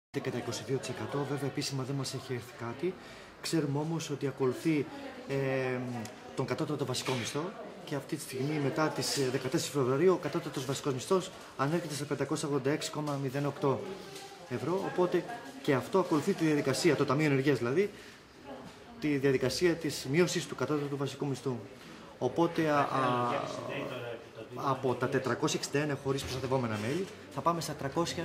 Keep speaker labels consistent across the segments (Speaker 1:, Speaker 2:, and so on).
Speaker 1: κατά 22%. Βέβαια, επίσημα δεν μας έχει έρθει κάτι. Ξέρουμε όμως ότι ακολουθεί τον κατώτατο βασικό μισθό και αυτή τη στιγμή, μετά τις 14 Φεβρουαρίου, ο κατώτατος βασικός μισθός ανέρχεται στα 586,08 ευρώ. Οπότε και αυτό ακολουθεί τη διαδικασία, το Ταμείο Ενεργείας δηλαδή, τη διαδικασία της μείωσης του κατώτατου βασικού μισθού. Οπότε από τα 461 χωρίς προστατευόμενα μέλη θα πάμε στα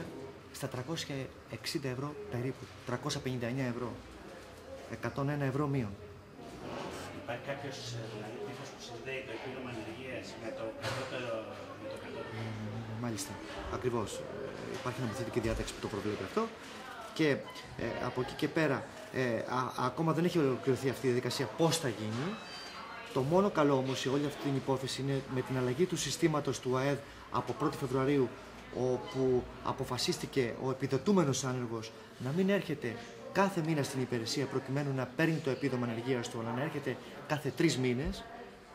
Speaker 1: 360 ευρώ περίπου, 359 ευρώ, 101 ευρώ μείον.
Speaker 2: Υπάρχει κάποιος τύπος που συνδέει το επίδομα ενεργείας με το κατώτερο?
Speaker 1: Μάλιστα, ακριβώς. Υπάρχει νομοθετική διάταξη που το προβλέπει αυτό και από εκεί και πέρα ακόμα δεν έχει ολοκληρωθεί αυτή η διαδικασία πώς θα γίνει. Το μόνο καλό όμως σε όλη αυτή την υπόθεση είναι με την αλλαγή του συστήματος του ΑΕΔ από 1η Φεβρουαρίου, όπου αποφασίστηκε ο επιδοτούμενος άνεργος να μην έρχεται κάθε μήνα στην υπηρεσία προκειμένου να παίρνει το επίδομα ανεργίας του, αλλά να έρχεται κάθε 3 μήνες.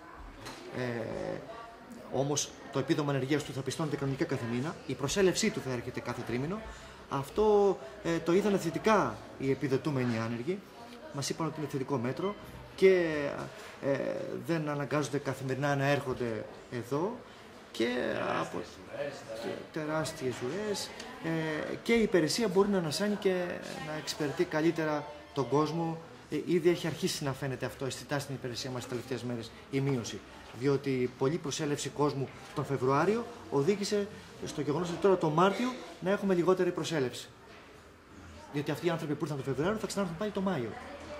Speaker 1: Όμως το επίδομα ανεργίας του θα πιστώνεται κανονικά κάθε μήνα, η προσέλευσή του θα έρχεται κάθε τρίμηνο. Αυτό το είδαν θετικά οι επιδοτούμενοι άνεργοι, μας είπαν ότι είναι θετικό μέτρο και δεν αναγκάζονται καθημερινά να έρχονται εδώ και από τεράστιες ουρές και η υπηρεσία μπορεί να ανασάνει και να εξυπηρετεί καλύτερα τον κόσμο. Ήδη έχει αρχίσει να φαίνεται αυτό αισθητά στην υπηρεσία μας τις τελευταίες μέρες η μείωση. Διότι πολλή προσέλευση κόσμου τον Φεβρουάριο οδήγησε στο γεγονός ότι τώρα τον Μάρτιο να έχουμε λιγότερη προσέλευση. Διότι αυτοί οι άνθρωποι που ήρθαν τον Φεβρουάριο θα ξανάρθουν πάλι τον Μάιο.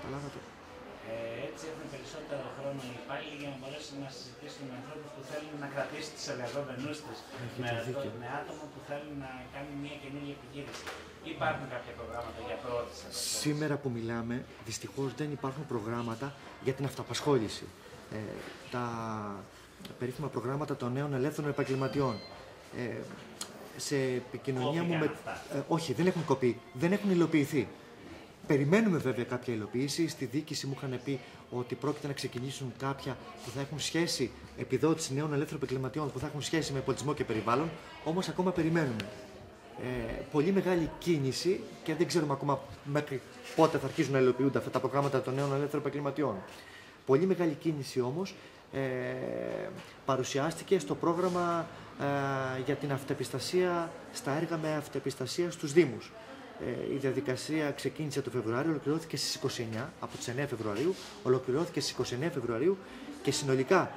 Speaker 2: Έτσι έχουν περισσότερο χρόνο οι υπάλληλοι για να μπορέσουν να συζητήσουν με ανθρώπους που θέλουν να κρατήσουν τις εργαζόμενους τους, με άτομα που θέλουν να κάνουν μια καινούργια επιχείρηση. Υπάρχουν κάποια προγράμματα για προώθηση?
Speaker 1: Σήμερα που μιλάμε, δυστυχώς δεν υπάρχουν προγράμματα για την αυτοαπασχόληση. Τα περίφημα προγράμματα των νέων ελεύθερων επαγγελματιών. Σε επικοινωνία μου με... όχι, δεν έχουν κοπεί, δεν έχουν υλοποιηθεί. Περιμένουμε βέβαια κάποια υλοποίηση. Στη διοίκηση μου είχαν πει ότι πρόκειται να ξεκινήσουν κάποια που θα έχουν σχέση, επιδότηση νέων ελεύθερων επαγγελματιών που θα έχουν σχέση με πολιτισμό και περιβάλλον. Όμως ακόμα περιμένουμε. Πολύ μεγάλη κίνηση και δεν ξέρουμε ακόμα μέχρι πότε θα αρχίσουν να υλοποιούνται αυτά τα προγράμματα των νέων ελεύθερων επαγγελματιών. Πολύ μεγάλη κίνηση όμως παρουσιάστηκε στο πρόγραμμα για την αυτοεπιστασία, στα έργα με αυτοεπιστασία στους Δήμους. Η διαδικασία ξεκίνησε το Φεβρουάριο, ολοκληρώθηκε στις 29, από τις 9 Φεβρουαρίου, ολοκληρώθηκε στις 29 Φεβρουαρίου και συνολικά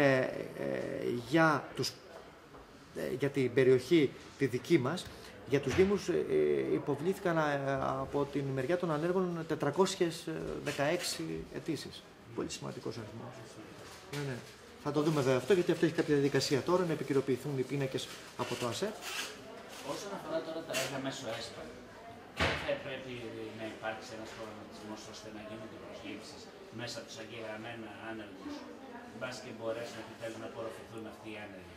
Speaker 1: για την περιοχή τη δική μας, για τους Δήμους υποβλήθηκαν από την μεριά των ανέργων 416 αιτήσεις. Πολύ σημαντικός αριθμός. Ναι. Θα το δούμε βέβαια αυτό, γιατί αυτό έχει κάποια διαδικασία τώρα, να επικαιροποιηθούν οι πίνακες από το ΑΣΕΠ.
Speaker 2: Όσον αφορά τώρα τα έργα μέσω ΕΣΠΑ, θα πρέπει να υπάρξει ένας προγραμματισμός ώστε να γίνονται προσλήψεις μέσα από τους εγγεγραμμένα άνεργους, μπας και μπορέσουν επιτέλους να απορροφηθούν αυτοί οι άνεργοι?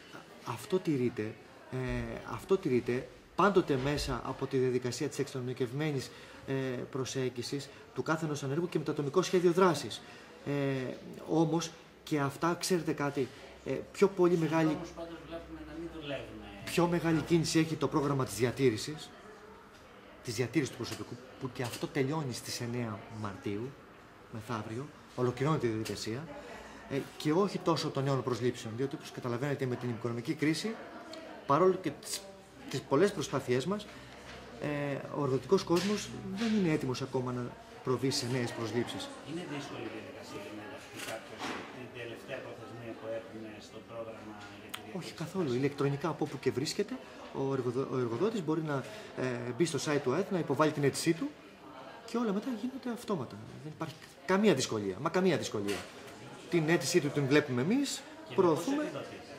Speaker 1: Αυτό τηρείται πάντοτε μέσα από τη διαδικασία της εξατομικευμένης προσέγγισης του κάθε ενός ανέργου και με το ατομικό σχέδιο δράσης. Όμως και αυτά, ξέρετε κάτι, πιο μεγάλη κίνηση έχει το πρόγραμμα της διατήρησης του προσωπικού, που και αυτό τελειώνει στις 9 Μαρτίου, μεθαύριο, ολοκληρώνεται η διαδικασία, και όχι τόσο των νέων προσλήψεων, διότι όπως καταλαβαίνετε με την οικονομική κρίση, παρόλο και τις πολλές προσπάθειές μας, ο εργοδοτικός κόσμος δεν είναι έτοιμος ακόμα να προβεί σε νέες προσλήψεις.
Speaker 2: Είναι δύσκολη η διαδικασία για να ενταχθεί κάποιος την τελευταία προθεσμία που έχουν στο πρόγραμμα για τη διατήρηση?
Speaker 1: Όχι καθόλου. Ηλεκτρονικά από όπου και βρίσκεται, ο εργοδότης μπορεί να μπει στο site του ΑΕΔ, να υποβάλει την αίτησή του και όλα μετά γίνονται αυτόματα. Δεν υπάρχει καμία δυσκολία. Μα καμία δυσκολία. Την αίτησή του την βλέπουμε εμείς, προωθούμε.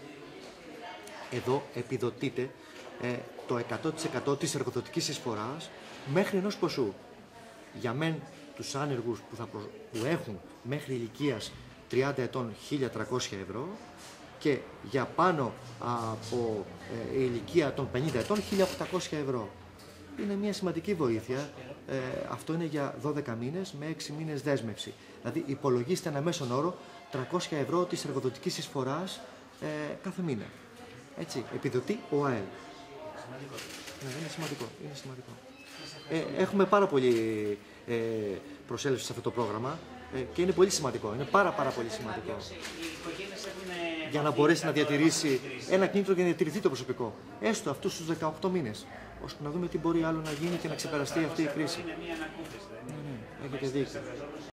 Speaker 1: Εδώ επιδοτείται το 100% της εργοδοτικής εισφοράς μέχρι ενός ποσού. Για μεν τους άνεργους που έχουν μέχρι ηλικίας 30 ετών 1.300 ευρώ και για πάνω από ηλικία των 50 ετών 1.800 ευρώ. Είναι μια σημαντική βοήθεια. Αυτό είναι για 12 μήνες με 6 μήνες δέσμευση. Δηλαδή υπολογίστε ένα μέσον όρο 300 ευρώ της εργοδοτικής εισφοράς κάθε μήνα. Έτσι, επιδοτεί ο ΑΕΛ.
Speaker 2: Σημαντικό.
Speaker 1: Ναι, είναι σημαντικό. Έχουμε πάρα πολύ προσέλευση σε αυτό το πρόγραμμα και είναι πολύ σημαντικό. Είναι πάρα πολύ σημαντικό. Για να μπορέσει να διατηρήσει ένα κίνητρο για να διατηρηθεί το προσωπικό. Έστω αυτούς τους 18 μήνες. Ώστε να δούμε τι μπορεί άλλο να γίνει και να ξεπεραστεί αυτή η κρίση.
Speaker 2: Είναι μια ανακούφιση,
Speaker 1: έχετε δίκιο.